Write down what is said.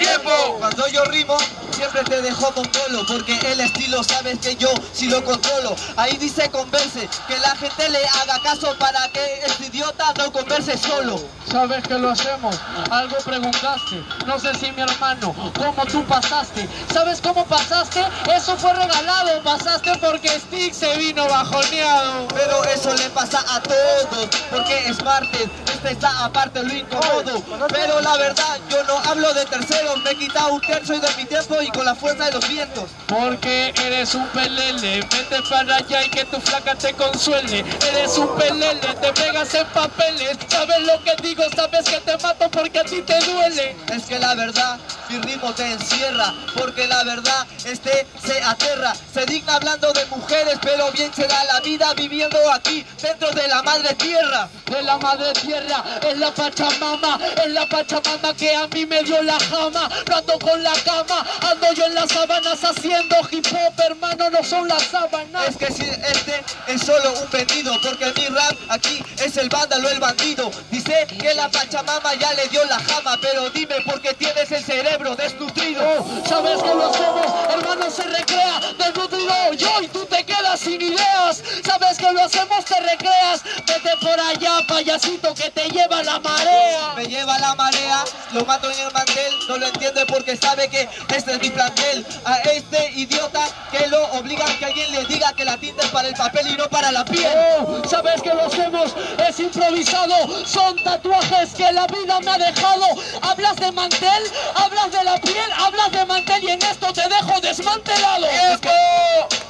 ¡Tiempo! Cuando yo rimo, siempre te dejo mongolo, porque el estilo sabes que yo sí lo controlo. Ahí dice converse, que la gente le haga caso para que este idiota no converse solo. Sabes que lo hacemos, algo preguntaste, no sé si mi hermano, ¿cómo tú pasaste? ¿Sabes cómo pasaste? Eso fue regalado, pasaste porque Stick se vino bajoneado. Pero eso le pasa a todos, porque es martes, esta está aparte lo incómodo. Pero la verdad, yo no hablo de terceros, me he quitado un tercio de mi tiempo y con la fuerza de los vientos. Porque eres un pelele, vete para allá y que tu flaca te consuele. Eres un pelele, te pegas en papeles, sabes lo que digo, sabes que te mato porque a ti te duele. Es que la verdad, mi ritmo te encierra, porque la verdad, se aterra. Se digna hablando de mujeres, pero bien se da la vida viviendo aquí, dentro de la madre tierra. De la madre tierra, es la Pachamama que a mí me dio la jama. No ando con la cama, ando yo en las sábanas haciendo hip hop, hermano, no son las sábanas. Es que si es solo un vendido, porque mi rap aquí es el vándalo, el bandido. Dice que la Pachamama ya le dio la jama, pero dime por qué tienes el cerebro desnutrido. Sabes que lo hacemos, hermano, se recrea, desnutrido yo y tú te quedas sin ideas. Sabes que lo hacemos, te recreas, vete por allá, payasito, que te lleva la marea. Me lleva la marea, lo mato en el mantel, no lo entiende porque sabe que este es mi plantel. A este idiota que lo obligan que alguien le diga que la tinta es para el papel y no para la piel. Sabes que lo hacemos, es improvisado, son tatuajes que la vida me ha dejado. Hablas de mantel, hablas de la piel, hablas de mantel y en esto te dejo desmantelado. ¡Tiempo!